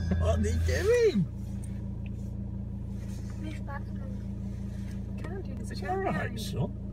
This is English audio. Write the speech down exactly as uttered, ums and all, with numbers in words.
What are they doing? Move back a minute. Can't do this. It's alright, son.